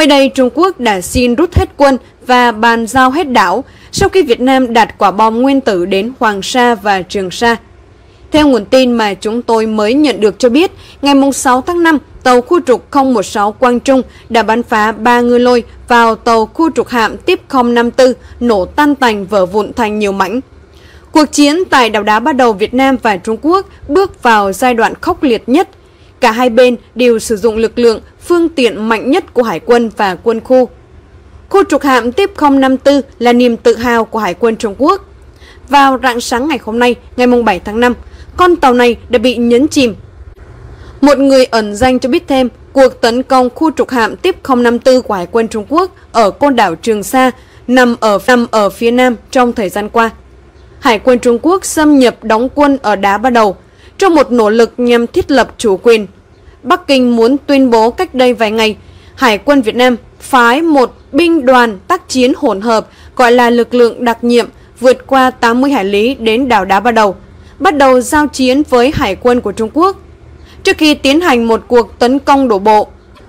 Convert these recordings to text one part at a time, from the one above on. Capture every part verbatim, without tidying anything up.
Mới đây, Trung Quốc đã xin rút hết quân và bàn giao hết đảo sau khi Việt Nam đặt quả bom nguyên tử đến Hoàng Sa và Trường Sa. Theo nguồn tin mà chúng tôi mới nhận được cho biết, ngày sáu tháng năm, tàu khu trục không một sáu Quang Trung đã bắn phá ba ngư lôi vào tàu khu trục hạm Tiếp không năm tư, nổ tan tành vỡ vụn thành nhiều mảnh. Cuộc chiến tại đảo đá Ba Đầu Việt Nam và Trung Quốc bước vào giai đoạn khốc liệt nhất. Cả hai bên đều sử dụng lực lượng, phương tiện mạnh nhất của Hải quân và quân khu. Khu trục hạm Tiếp không năm tư là niềm tự hào của Hải quân Trung Quốc. Vào rạng sáng ngày hôm nay, ngày bảy tháng năm, con tàu này đã bị nhấn chìm. Một người ẩn danh cho biết thêm, cuộc tấn công khu trục hạm Tiếp không năm tư của Hải quân Trung Quốc ở côn đảo Trường Sa nằm ở nằm ở phía nam trong thời gian qua. Hải quân Trung Quốc xâm nhập đóng quân ở đá Ba Đầu trong một nỗ lực nhằm thiết lập chủ quyền. Bắc Kinh muốn tuyên bố cách đây vài ngày, Hải quân Việt Nam phái một binh đoàn tác chiến hỗn hợp gọi là lực lượng đặc nhiệm vượt qua tám mươi hải lý đến đảo đá Ba Đầu, bắt đầu giao chiến với Hải quân của Trung Quốc. Trước khi tiến hành một cuộc tấn công đổ bộ,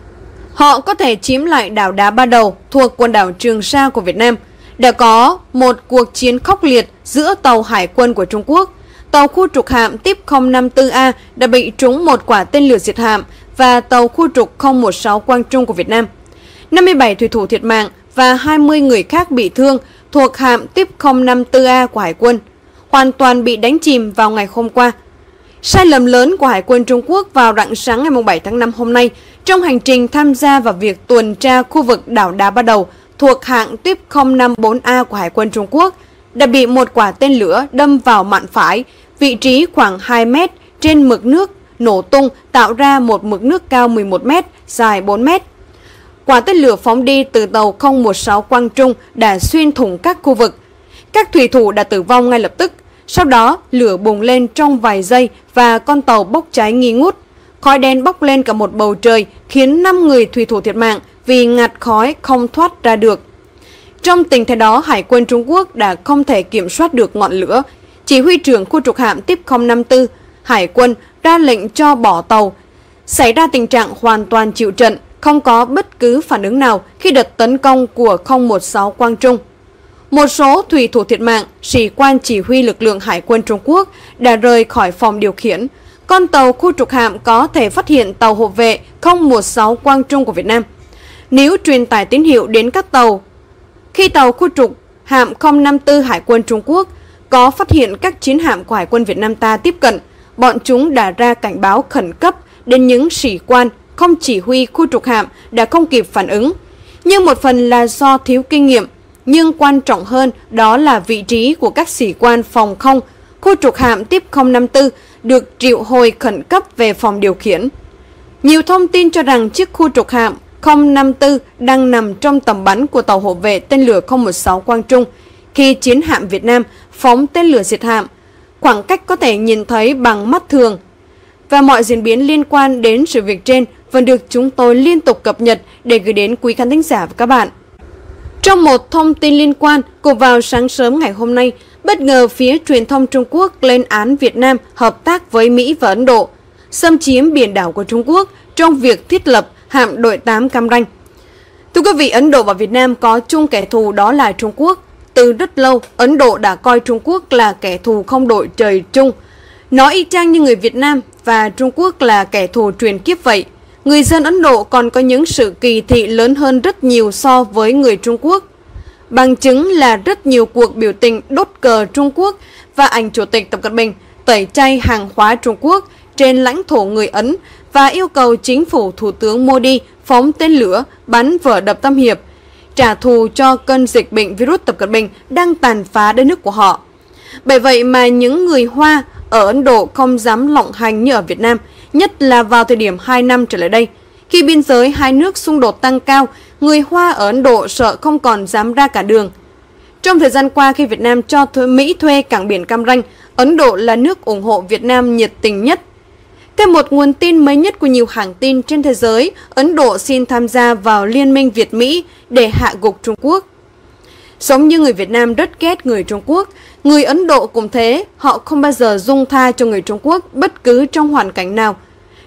họ có thể chiếm lại đảo đá Ba Đầu thuộc quần đảo Trường Sa của Việt Nam. Đã có một cuộc chiến khốc liệt giữa tàu Hải quân của Trung Quốc. Tàu khu trục hạm Tiếp không năm tư A đã bị trúng một quả tên lửa diệt hạm và tàu khu trục không một sáu Quang Trung của Việt Nam. năm mươi bảy thủy thủ thiệt mạng và hai mươi người khác bị thương thuộc hạm Tiếp không năm tư A của Hải quân, hoàn toàn bị đánh chìm vào ngày hôm qua. Sai lầm lớn của Hải quân Trung Quốc vào rạng sáng ngày bảy tháng năm hôm nay trong hành trình tham gia vào việc tuần tra khu vực đảo đá Ba Đầu thuộc hạng Tiếp không năm bốn A của Hải quân Trung Quốc đã bị một quả tên lửa đâm vào mạn phải, vị trí khoảng hai mét trên mực nước, nổ tung tạo ra một mực nước cao mười một mét, dài bốn mét. Quả tên lửa phóng đi từ tàu không một sáu Quang Trung đã xuyên thủng các khu vực. Các thủy thủ đã tử vong ngay lập tức. Sau đó, lửa bùng lên trong vài giây và con tàu bốc cháy nghi ngút. Khói đen bốc lên cả một bầu trời khiến năm người thủy thủ thiệt mạng vì ngạt khói không thoát ra được. Trong tình thế đó, Hải quân Trung Quốc đã không thể kiểm soát được ngọn lửa. Chỉ huy trưởng khu trục hạm Tiếp không năm tư, Hải quân ra lệnh cho bỏ tàu. Xảy ra tình trạng hoàn toàn chịu trận, không có bất cứ phản ứng nào khi đợt tấn công của không một sáu Quang Trung. Một số thủy thủ thiệt mạng, sĩ quan chỉ huy lực lượng Hải quân Trung Quốc đã rời khỏi phòng điều khiển. Con tàu khu trục hạm có thể phát hiện tàu hộ vệ không một sáu Quang Trung của Việt Nam. Nếu truyền tải tín hiệu đến các tàu, khi tàu khu trục hạm không năm tư Hải quân Trung Quốc có phát hiện các chiến hạm của Hải quân Việt Nam ta tiếp cận, bọn chúng đã ra cảnh báo khẩn cấp đến những sĩ quan không chỉ huy khu trục hạm đã không kịp phản ứng. Nhưng một phần là do thiếu kinh nghiệm, nhưng quan trọng hơn đó là vị trí của các sĩ quan phòng không. Khu trục hạm Tiếp không năm tư được triệu hồi khẩn cấp về phòng điều khiển. Nhiều thông tin cho rằng chiếc khu trục hạm không năm tư đang nằm trong tầm bắn của tàu hộ vệ tên lửa không một sáu Quang Trung khi chiến hạm Việt Nam phóng tên lửa diệt hạm. Khoảng cách có thể nhìn thấy bằng mắt thường. Và mọi diễn biến liên quan đến sự việc trên vẫn được chúng tôi liên tục cập nhật để gửi đến quý khán thính giả và các bạn. Trong một thông tin liên quan, cùng vào sáng sớm ngày hôm nay, bất ngờ phía truyền thông Trung Quốc lên án Việt Nam hợp tác với Mỹ và Ấn Độ, xâm chiếm biển đảo của Trung Quốc trong việc thiết lập hạm đội tám Cam Ranh. Thưa quý vị, Ấn Độ và Việt Nam có chung kẻ thù đó là Trung Quốc. Từ rất lâu, Ấn Độ đã coi Trung Quốc là kẻ thù không đội trời chung. Nó y chang như người Việt Nam và Trung Quốc là kẻ thù truyền kiếp vậy. Người dân Ấn Độ còn có những sự kỳ thị lớn hơn rất nhiều so với người Trung Quốc. Bằng chứng là rất nhiều cuộc biểu tình đốt cờ Trung Quốc và ảnh Chủ tịch Tập Cận Bình tẩy chay hàng hóa Trung Quốc trên lãnh thổ người Ấn và yêu cầu chính phủ Thủ tướng Modi phóng tên lửa bắn vỡ đập Tam Hiệp, trả thù cho cơn dịch bệnh virus Tập Cận Bình đang tàn phá đất nước của họ. Bởi vậy mà những người Hoa ở Ấn Độ không dám lộng hành như ở Việt Nam, nhất là vào thời điểm hai năm trở lại đây. Khi biên giới hai nước xung đột tăng cao, người Hoa ở Ấn Độ sợ không còn dám ra cả đường. Trong thời gian qua, khi Việt Nam cho thuê Mỹ thuê cảng biển Cam Ranh, Ấn Độ là nước ủng hộ Việt Nam nhiệt tình nhất. Theo một nguồn tin mới nhất của nhiều hãng tin trên thế giới, Ấn Độ xin tham gia vào Liên minh Việt-Mỹ để hạ gục Trung Quốc. Giống như người Việt Nam rất ghét người Trung Quốc, người Ấn Độ cũng thế, họ không bao giờ dung tha cho người Trung Quốc bất cứ trong hoàn cảnh nào.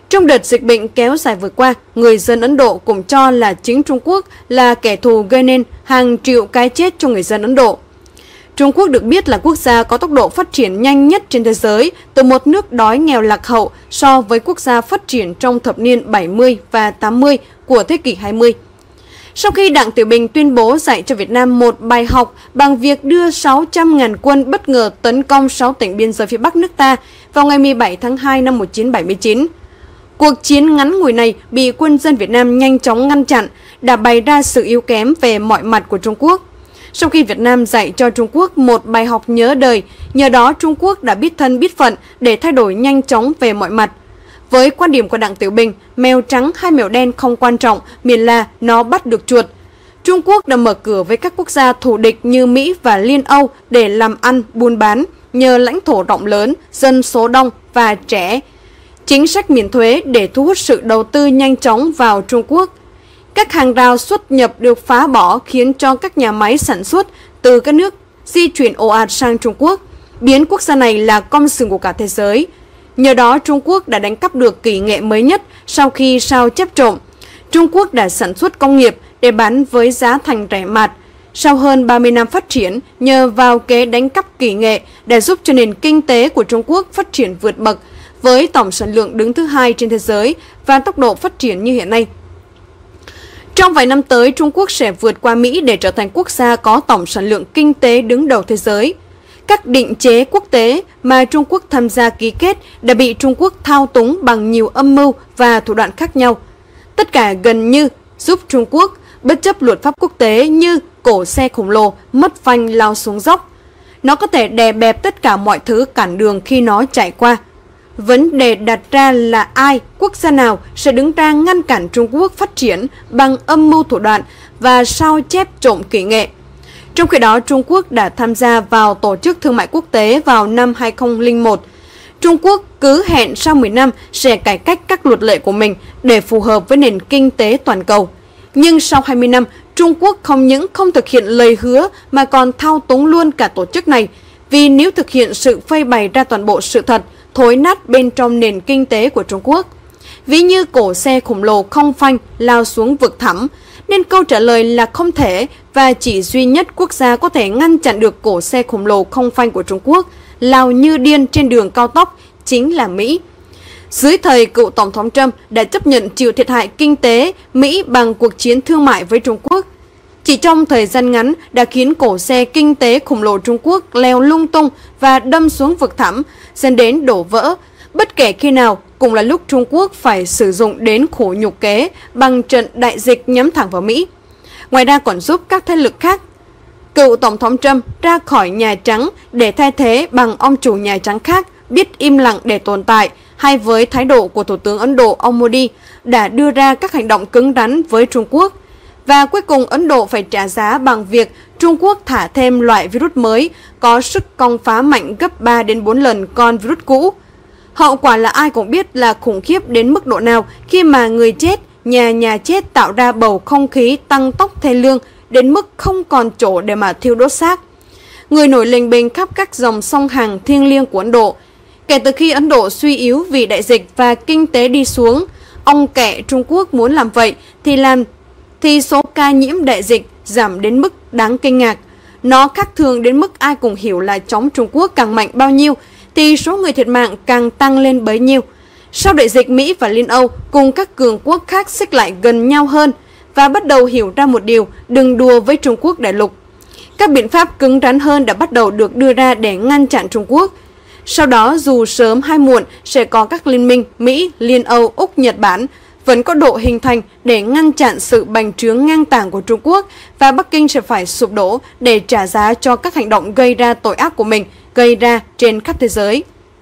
Trong đợt dịch bệnh kéo dài vừa qua, người dân Ấn Độ cũng cho là chính Trung Quốc là kẻ thù gây nên hàng triệu cái chết cho người dân Ấn Độ. Trung Quốc được biết là quốc gia có tốc độ phát triển nhanh nhất trên thế giới, từ một nước đói nghèo lạc hậu so với quốc gia phát triển trong thập niên bảy mươi và tám mươi của thế kỷ hai mươi. Sau khi Đặng Tiểu Bình tuyên bố dạy cho Việt Nam một bài học bằng việc đưa sáu trăm nghìn quân bất ngờ tấn công sáu tỉnh biên giới phía Bắc nước ta vào ngày mười bảy tháng hai năm một nghìn chín trăm bảy mươi chín, cuộc chiến ngắn ngủi này bị quân dân Việt Nam nhanh chóng ngăn chặn, đã bày ra sự yếu kém về mọi mặt của Trung Quốc. Sau khi Việt Nam dạy cho Trung Quốc một bài học nhớ đời, nhờ đó Trung Quốc đã biết thân biết phận để thay đổi nhanh chóng về mọi mặt. Với quan điểm của Đặng Tiểu Bình, mèo trắng hay mèo đen không quan trọng, miễn là nó bắt được chuột. Trung Quốc đã mở cửa với các quốc gia thù địch như Mỹ và Liên Âu để làm ăn, buôn bán, nhờ lãnh thổ rộng lớn, dân số đông và trẻ. Chính sách miễn thuế để thu hút sự đầu tư nhanh chóng vào Trung Quốc. Các hàng rào xuất nhập được phá bỏ khiến cho các nhà máy sản xuất từ các nước di chuyển ồ ạt sang Trung Quốc, biến quốc gia này là con sừng của cả thế giới. Nhờ đó, Trung Quốc đã đánh cắp được kỹ nghệ mới nhất sau khi sao chép trộm. Trung Quốc đã sản xuất công nghiệp để bán với giá thành rẻ mạt. Sau hơn ba mươi năm phát triển, nhờ vào kế đánh cắp kỹ nghệ đã giúp cho nền kinh tế của Trung Quốc phát triển vượt bậc, với tổng sản lượng đứng thứ hai trên thế giới và tốc độ phát triển như hiện nay. Trong vài năm tới, Trung Quốc sẽ vượt qua Mỹ để trở thành quốc gia có tổng sản lượng kinh tế đứng đầu thế giới. Các định chế quốc tế mà Trung Quốc tham gia ký kết đã bị Trung Quốc thao túng bằng nhiều âm mưu và thủ đoạn khác nhau. Tất cả gần như giúp Trung Quốc bất chấp luật pháp quốc tế như cổ xe khổng lồ mất phanh lao xuống dốc. Nó có thể đè bẹp tất cả mọi thứ cản đường khi nó chạy qua. Vấn đề đặt ra là ai, quốc gia nào sẽ đứng ra ngăn cản Trung Quốc phát triển bằng âm mưu thủ đoạn và sao chép trộm kỹ nghệ. Trong khi đó, Trung Quốc đã tham gia vào Tổ chức Thương mại Quốc tế vào năm hai nghìn không trăm lẻ một. Trung Quốc cứ hẹn sau mười năm sẽ cải cách các luật lệ của mình để phù hợp với nền kinh tế toàn cầu. Nhưng sau hai mươi năm, Trung Quốc không những không thực hiện lời hứa mà còn thao túng luôn cả tổ chức này. Vì nếu thực hiện sự phơi bày ra toàn bộ sự thật, thối nát bên trong nền kinh tế của Trung Quốc. Ví như cổ xe khổng lồ không phanh lao xuống vực thẳm, nên câu trả lời là không thể, và chỉ duy nhất quốc gia có thể ngăn chặn được cổ xe khổng lồ không phanh của Trung Quốc lao như điên trên đường cao tốc chính là Mỹ. Dưới thời cựu Tổng thống Trump đã chấp nhận chịu thiệt hại kinh tế Mỹ bằng cuộc chiến thương mại với Trung Quốc. Chỉ trong thời gian ngắn đã khiến cổ xe kinh tế khổng lồ Trung Quốc leo lung tung và đâm xuống vực thẳm, dẫn đến đổ vỡ. Bất kể khi nào cũng là lúc Trung Quốc phải sử dụng đến khổ nhục kế bằng trận đại dịch nhắm thẳng vào Mỹ. Ngoài ra còn giúp các thế lực khác, cựu Tổng thống Trump ra khỏi Nhà Trắng để thay thế bằng ông chủ Nhà Trắng khác biết im lặng để tồn tại, hay với thái độ của Thủ tướng Ấn Độ ông Modi đã đưa ra các hành động cứng rắn với Trung Quốc. Và cuối cùng Ấn Độ phải trả giá bằng việc Trung Quốc thả thêm loại virus mới có sức công phá mạnh gấp ba đến bốn lần con virus cũ. Hậu quả là ai cũng biết là khủng khiếp đến mức độ nào khi mà người chết, nhà nhà chết tạo ra bầu không khí tăng tốc thê lương đến mức không còn chỗ để mà thiêu đốt xác. Người nổi lềnh bềnh khắp các dòng sông hàng thiêng liêng của Ấn Độ. Kể từ khi Ấn Độ suy yếu vì đại dịch và kinh tế đi xuống, ông kẻ Trung Quốc muốn làm vậy thì làm thì số ca nhiễm đại dịch giảm đến mức đáng kinh ngạc. Nó khác thường đến mức ai cũng hiểu là chống Trung Quốc càng mạnh bao nhiêu thì số người thiệt mạng càng tăng lên bấy nhiêu. Sau đại dịch, Mỹ và Liên Âu cùng các cường quốc khác xích lại gần nhau hơn và bắt đầu hiểu ra một điều: đừng đùa với Trung Quốc đại lục. Các biện pháp cứng rắn hơn đã bắt đầu được đưa ra để ngăn chặn Trung Quốc. Sau đó, dù sớm hay muộn sẽ có các liên minh Mỹ, Liên Âu, Úc, Nhật Bản vẫn có độ hình thành để ngăn chặn sự bành trướng ngang tàng của Trung Quốc, và Bắc Kinh sẽ phải sụp đổ để trả giá cho các hành động gây ra tội ác của mình, gây ra trên khắp thế giới.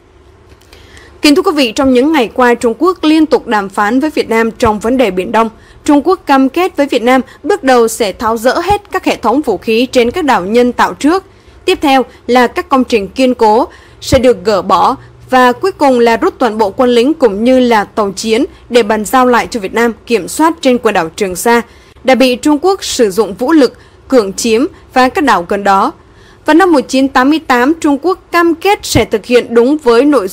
Kính thưa quý vị, trong những ngày qua, Trung Quốc liên tục đàm phán với Việt Nam trong vấn đề Biển Đông. Trung Quốc cam kết với Việt Nam bước đầu sẽ tháo dỡ hết các hệ thống vũ khí trên các đảo nhân tạo trước. Tiếp theo là các công trình kiên cố sẽ được gỡ bỏ, và cuối cùng là rút toàn bộ quân lính cũng như là tàu chiến để bàn giao lại cho Việt Nam kiểm soát trên quần đảo Trường Sa, đã bị Trung Quốc sử dụng vũ lực cưỡng chiếm và các đảo gần đó. Vào năm một nghìn chín trăm tám mươi tám, Trung Quốc cam kết sẽ thực hiện đúng với nội dung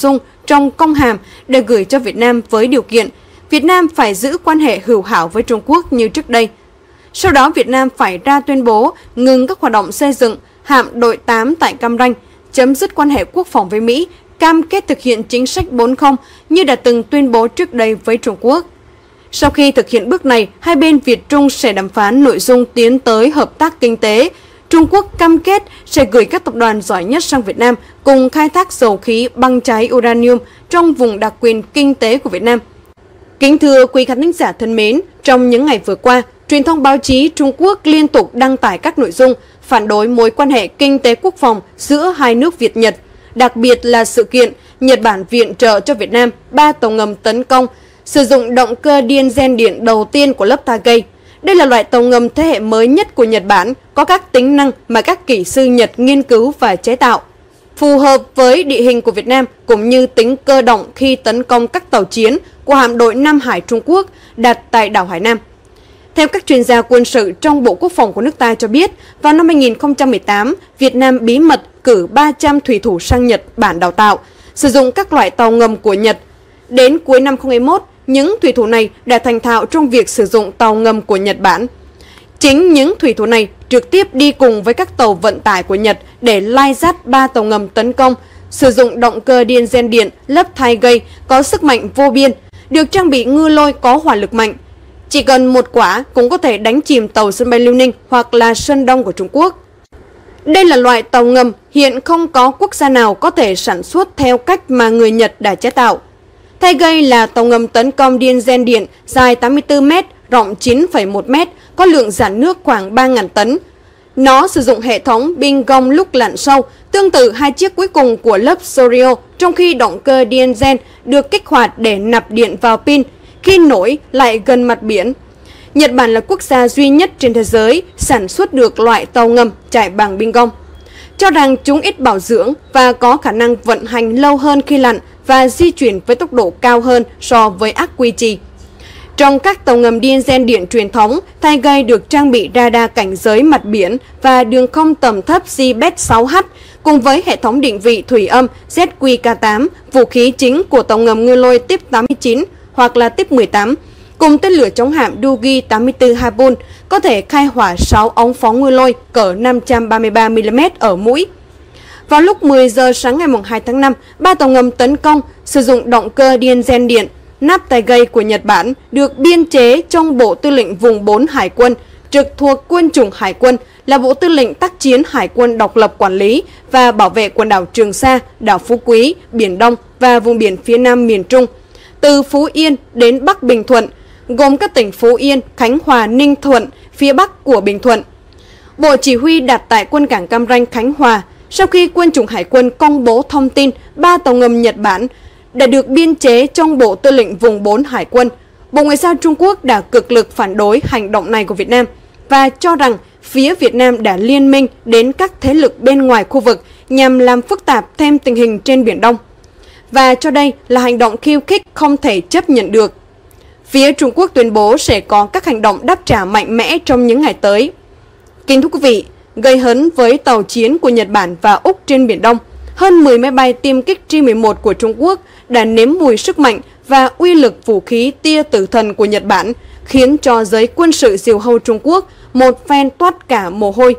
trong công hàm để gửi cho Việt Nam với điều kiện Việt Nam phải giữ quan hệ hữu hảo với Trung Quốc như trước đây. Sau đó Việt Nam phải ra tuyên bố ngừng các hoạt động xây dựng hạm đội tám tại Cam Ranh, chấm dứt quan hệ quốc phòng với Mỹ, cam kết thực hiện chính sách bốn không như đã từng tuyên bố trước đây với Trung Quốc. Sau khi thực hiện bước này, hai bên Việt Trung sẽ đàm phán nội dung tiến tới hợp tác kinh tế. Trung Quốc cam kết sẽ gửi các tập đoàn giỏi nhất sang Việt Nam cùng khai thác dầu khí băng cháy uranium trong vùng đặc quyền kinh tế của Việt Nam. Kính thưa quý khán thính giả thân mến, trong những ngày vừa qua, truyền thông báo chí Trung Quốc liên tục đăng tải các nội dung phản đối mối quan hệ kinh tế quốc phòng giữa hai nước Việt-Nhật, đặc biệt là sự kiện Nhật Bản viện trợ cho Việt Nam ba tàu ngầm tấn công sử dụng động cơ diesel điện đầu tiên của lớp Takei. Đây là loại tàu ngầm thế hệ mới nhất của Nhật Bản, có các tính năng mà các kỹ sư Nhật nghiên cứu và chế tạo, phù hợp với địa hình của Việt Nam cũng như tính cơ động khi tấn công các tàu chiến của hạm đội Nam Hải Trung Quốc đặt tại đảo Hải Nam. Theo các chuyên gia quân sự trong Bộ Quốc phòng của nước ta cho biết, vào năm hai nghìn không trăm mười tám, Việt Nam bí mật cử ba trăm thủy thủ sang Nhật Bản đào tạo, sử dụng các loại tàu ngầm của Nhật. Đến cuối năm hai nghìn không trăm hai mươi mốt, những thủy thủ này đã thành thạo trong việc sử dụng tàu ngầm của Nhật Bản. Chính những thủy thủ này trực tiếp đi cùng với các tàu vận tải của Nhật để lai dắt ba tàu ngầm tấn công, sử dụng động cơ diesel điện lớp Takei có sức mạnh vô biên, được trang bị ngư lôi có hỏa lực mạnh. Chỉ cần một quả cũng có thể đánh chìm tàu sân bay Liêu Ninh hoặc là Sơn Đông của Trung Quốc. Đây là loại tàu ngầm hiện không có quốc gia nào có thể sản xuất theo cách mà người Nhật đã chế tạo. Takei là tàu ngầm tấn công diesel điện dài tám mươi tư mét, rộng chín phẩy một mét, có lượng dạn nước khoảng ba nghìn tấn. Nó sử dụng hệ thống pin gông lúc lặn sâu, tương tự hai chiếc cuối cùng của lớp Soryo, trong khi động cơ diesel được kích hoạt để nạp điện vào pin khi nổi lại gần mặt biển. Nhật Bản là quốc gia duy nhất trên thế giới sản xuất được loại tàu ngầm chạy bằng pin gông, cho rằng chúng ít bảo dưỡng và có khả năng vận hành lâu hơn khi lặn và di chuyển với tốc độ cao hơn so với ắc quy trì. Trong các tàu ngầm diesel điện truyền thống, Takei được trang bị radar cảnh giới mặt biển và đường không tầm thấp J B E T sáu H cùng với hệ thống định vị thủy âm Z Q K tám, vũ khí chính của tàu ngầm ngư lôi Type tám mươi chín hoặc là Type mười tám, cùng tên lửa chống hạm Dugi tám mươi tư Harpoon có thể khai hỏa sáu ống phóng ngư lôi cỡ năm trăm ba mươi ba mi li mét ở mũi. Vào lúc mười giờ sáng ngày hai tháng năm, ba tàu ngầm tấn công sử dụng động cơ diesel điện nắp Takei của Nhật Bản được biên chế trong Bộ Tư lệnh Vùng bốn Hải quân, trực thuộc Quân chủng Hải quân, là Bộ Tư lệnh Tác chiến Hải quân độc lập quản lý và bảo vệ quần đảo Trường Sa, đảo Phú Quý, Biển Đông và vùng biển phía Nam miền Trung, từ Phú Yên đến Bắc Bình Thuận, gồm các tỉnh Phú Yên, Khánh Hòa, Ninh Thuận, phía Bắc của Bình Thuận. Bộ chỉ huy đặt tại quân cảng Cam Ranh, Khánh Hòa. Sau khi Quân chủng Hải quân công bố thông tin ba tàu ngầm Nhật Bản đã được biên chế trong Bộ Tư lệnh Vùng bốn Hải quân, Bộ Ngoại giao Trung Quốc đã cực lực phản đối hành động này của Việt Nam và cho rằng phía Việt Nam đã liên minh đến các thế lực bên ngoài khu vực nhằm làm phức tạp thêm tình hình trên Biển Đông, và cho đây là hành động khiêu khích không thể chấp nhận được. Phía Trung Quốc tuyên bố sẽ có các hành động đáp trả mạnh mẽ trong những ngày tới. Kính thưa quý vị, gây hấn với tàu chiến của Nhật Bản và Úc trên Biển Đông, hơn mười máy bay tiêm kích J mười một của Trung Quốc đã nếm mùi sức mạnh và uy lực vũ khí tia tử thần của Nhật Bản, khiến cho giới quân sự diều hâu Trung Quốc một phen toát cả mồ hôi.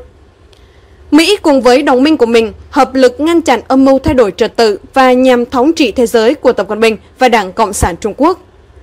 Mỹ cùng với đồng minh của mình hợp lực ngăn chặn âm mưu thay đổi trật tự và nhằm thống trị thế giới của Tập Cận Bình và Đảng Cộng sản Trung Quốc.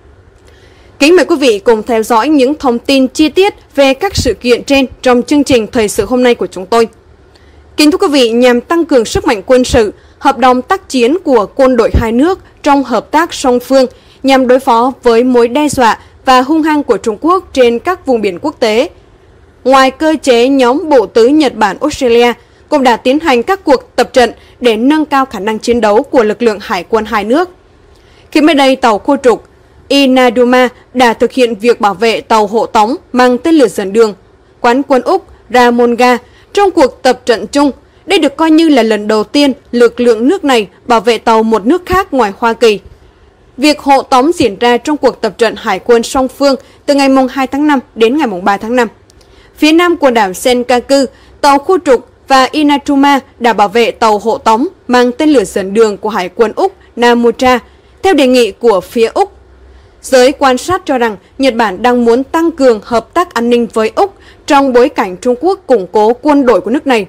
Kính mời quý vị cùng theo dõi những thông tin chi tiết về các sự kiện trên trong chương trình thời sự hôm nay của chúng tôi. Kính thưa quý vị, nhằm tăng cường sức mạnh quân sự, hợp đồng tác chiến của quân đội hai nước trong hợp tác song phương nhằm đối phó với mối đe dọa và hung hăng của Trung Quốc trên các vùng biển quốc tế. Ngoài cơ chế nhóm bộ tứ Nhật Bản Australia cũng đã tiến hành các cuộc tập trận để nâng cao khả năng chiến đấu của lực lượng hải quân hai nước. Khi mới đây, tàu khu trục Inaduma đã thực hiện việc bảo vệ tàu hộ tống mang tên lửa dẫn đường quán quân Úc Ramonga trong cuộc tập trận chung. Đây được coi như là lần đầu tiên lực lượng nước này bảo vệ tàu một nước khác ngoài Hoa Kỳ. Việc hộ tống diễn ra trong cuộc tập trận hải quân song phương từ ngày hai tháng năm đến ngày ba tháng năm. Phía nam quần đảo Senkaku, tàu khu trục và Inaduma đã bảo vệ tàu hộ tống mang tên lửa dẫn đường của Hải quân Úc Namutra, theo đề nghị của phía Úc. Giới quan sát cho rằng Nhật Bản đang muốn tăng cường hợp tác an ninh với Úc trong bối cảnh Trung Quốc củng cố quân đội của nước này.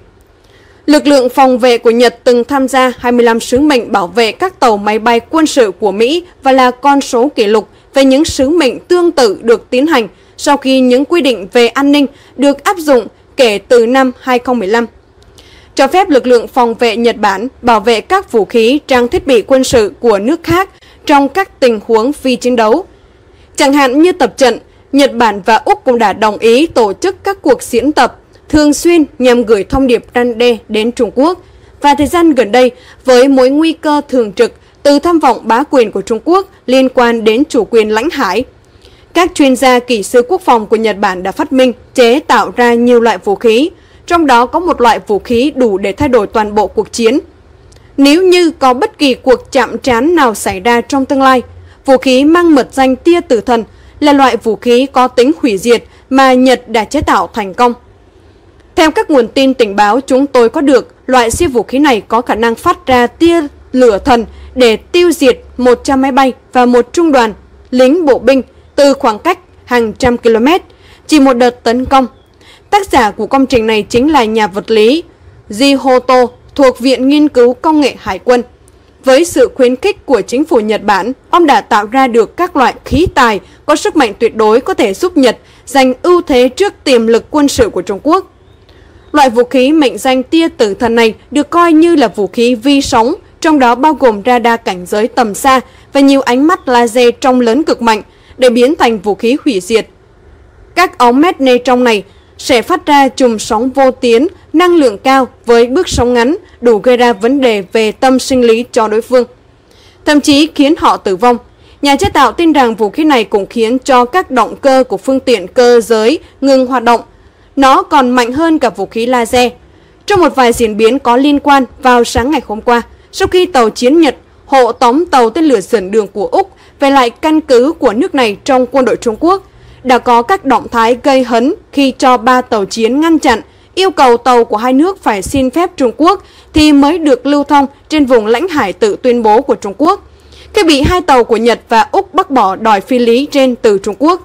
Lực lượng phòng vệ của Nhật từng tham gia hai mươi lăm sứ mệnh bảo vệ các tàu máy bay quân sự của Mỹ và là con số kỷ lục về những sứ mệnh tương tự được tiến hành sau khi những quy định về an ninh được áp dụng kể từ năm hai nghìn không trăm mười lăm. Cho phép lực lượng phòng vệ Nhật Bản bảo vệ các vũ khí, trang thiết bị quân sự của nước khác trong các tình huống phi chiến đấu. Chẳng hạn như tập trận, Nhật Bản và Úc cũng đã đồng ý tổ chức các cuộc diễn tập thường xuyên nhằm gửi thông điệp răn đe đến Trung Quốc. Và thời gian gần đây, với mối nguy cơ thường trực từ tham vọng bá quyền của Trung Quốc liên quan đến chủ quyền lãnh hải, các chuyên gia kỹ sư quốc phòng của Nhật Bản đã phát minh, chế tạo ra nhiều loại vũ khí, trong đó có một loại vũ khí đủ để thay đổi toàn bộ cuộc chiến. Nếu như có bất kỳ cuộc chạm trán nào xảy ra trong tương lai, vũ khí mang mật danh tia tử thần là loại vũ khí có tính hủy diệt mà Nhật đã chế tạo thành công. Theo các nguồn tin tình báo chúng tôi có được, loại siêu vũ khí này có khả năng phát ra tia lửa thần để tiêu diệt một trăm máy bay và một trung đoàn lính bộ binh từ khoảng cách hàng trăm km, chỉ một đợt tấn công. Tác giả của công trình này chính là nhà vật lý Jihoto thuộc Viện Nghiên cứu Công nghệ Hải quân. Với sự khuyến khích của chính phủ Nhật Bản, ông đã tạo ra được các loại khí tài có sức mạnh tuyệt đối có thể giúp Nhật giành ưu thế trước tiềm lực quân sự của Trung Quốc. Loại vũ khí mệnh danh tia tử thần này được coi như là vũ khí vi sóng, trong đó bao gồm radar cảnh giới tầm xa và nhiều ánh mắt laser trong lớn cực mạnh để biến thành vũ khí hủy diệt. Các ống mét nê trong này sẽ phát ra chùm sóng vô tuyến, năng lượng cao với bước sóng ngắn, đủ gây ra vấn đề về tâm sinh lý cho đối phương, thậm chí khiến họ tử vong. Nhà chế tạo tin rằng vũ khí này cũng khiến cho các động cơ của phương tiện cơ giới ngừng hoạt động. Nó còn mạnh hơn cả vũ khí laser. Trong một vài diễn biến có liên quan vào sáng ngày hôm qua, sau khi tàu chiến Nhật hộ tống tàu tên lửa dẫn đường của Úc về lại căn cứ của nước này trong quân đội Trung Quốc, đã có các động thái gây hấn khi cho ba tàu chiến ngăn chặn, yêu cầu tàu của hai nước phải xin phép Trung Quốc thì mới được lưu thông trên vùng lãnh hải tự tuyên bố của Trung Quốc, khi bị hai tàu của Nhật và Úc bác bỏ đòi phi lý trên từ Trung Quốc.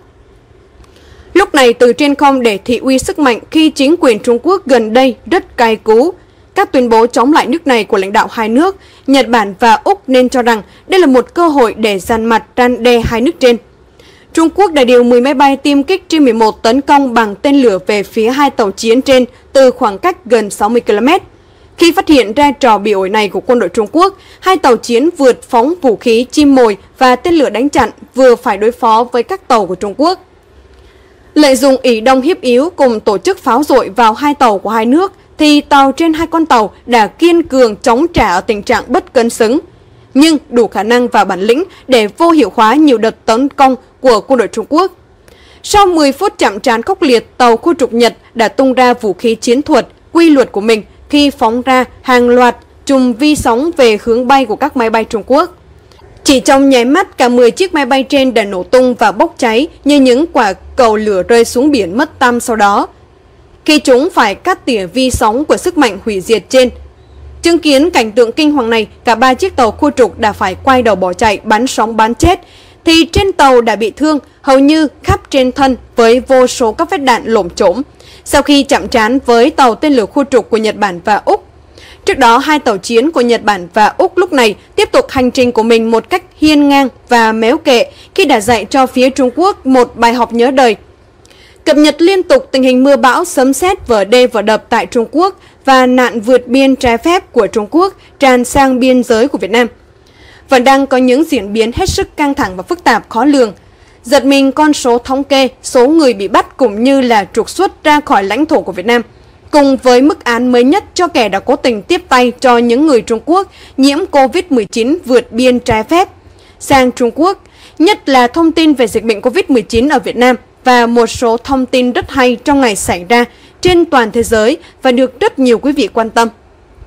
Lúc này từ trên không để thị uy sức mạnh khi chính quyền Trung Quốc gần đây rất cay cú. Các tuyên bố chống lại nước này của lãnh đạo hai nước, Nhật Bản và Úc nên cho rằng đây là một cơ hội để dằn mặt răn đe hai nước trên. Trung Quốc đã điều mười máy bay tiêm kích T mười một tấn công bằng tên lửa về phía hai tàu chiến trên từ khoảng cách gần sáu mươi ki lô mét. Khi phát hiện ra trò bị ổi này của quân đội Trung Quốc, hai tàu chiến vượt phóng vũ khí chim mồi và tên lửa đánh chặn vừa phải đối phó với các tàu của Trung Quốc. Lợi dụng ỷ đông hiếp yếu cùng tổ chức pháo dội vào hai tàu của hai nước, thì tàu trên hai con tàu đã kiên cường chống trả ở tình trạng bất cân xứng, nhưng đủ khả năng và bản lĩnh để vô hiệu hóa nhiều đợt tấn công của quân đội Trung Quốc. Sau mười phút chạm trán khốc liệt, tàu khu trục Nhật đã tung ra vũ khí chiến thuật, quy luật của mình khi phóng ra hàng loạt chùm vi sóng về hướng bay của các máy bay Trung Quốc. Chỉ trong nháy mắt, cả mười chiếc máy bay trên đã nổ tung và bốc cháy như những quả cầu lửa rơi xuống biển mất tăm sau đó, khi chúng phải cắt tỉa vi sóng của sức mạnh hủy diệt trên. Chứng kiến cảnh tượng kinh hoàng này, cả ba chiếc tàu khu trục đã phải quay đầu bỏ chạy, bắn sóng bắn chết, thì trên tàu đã bị thương hầu như khắp trên thân với vô số các vết đạn lổm chổm sau khi chạm trán với tàu tên lửa khu trục của Nhật Bản và Úc. Trước đó, hai tàu chiến của Nhật Bản và Úc lúc này tiếp tục hành trình của mình một cách hiên ngang và méo kệ khi đã dạy cho phía Trung Quốc một bài học nhớ đời. Cập nhật liên tục tình hình mưa bão, sấm sét, vỡ đê vỡ đập tại Trung Quốc và nạn vượt biên trái phép của Trung Quốc tràn sang biên giới của Việt Nam. Vẫn đang có những diễn biến hết sức căng thẳng và phức tạp khó lường. Giật mình con số thống kê, số người bị bắt cũng như là trục xuất ra khỏi lãnh thổ của Việt Nam, cùng với mức án mới nhất cho kẻ đã cố tình tiếp tay cho những người Trung Quốc nhiễm Covid mười chín vượt biên trái phép sang Trung Quốc, nhất là thông tin về dịch bệnh Covid mười chín ở Việt Nam và một số thông tin rất hay trong ngày xảy ra trên toàn thế giới và được rất nhiều quý vị quan tâm.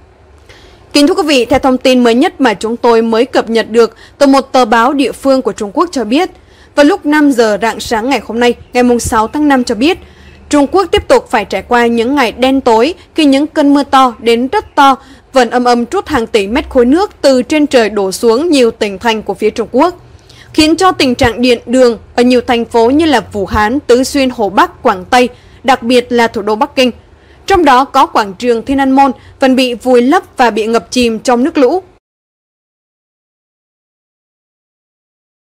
Kính thưa quý vị, theo thông tin mới nhất mà chúng tôi mới cập nhật được từ một tờ báo địa phương của Trung Quốc cho biết, vào lúc năm giờ rạng sáng ngày hôm nay, ngày sáu tháng năm cho biết, Trung Quốc tiếp tục phải trải qua những ngày đen tối khi những cơn mưa to đến rất to vẫn âm âm trút hàng tỷ mét khối nước từ trên trời đổ xuống nhiều tỉnh thành của phía Trung Quốc, khiến cho tình trạng điện đường ở nhiều thành phố như là Vũ Hán, Tứ Xuyên, Hồ Bắc, Quảng Tây, đặc biệt là thủ đô Bắc Kinh, trong đó có quảng trường Thiên An Môn, vẫn bị vùi lấp và bị ngập chìm trong nước lũ.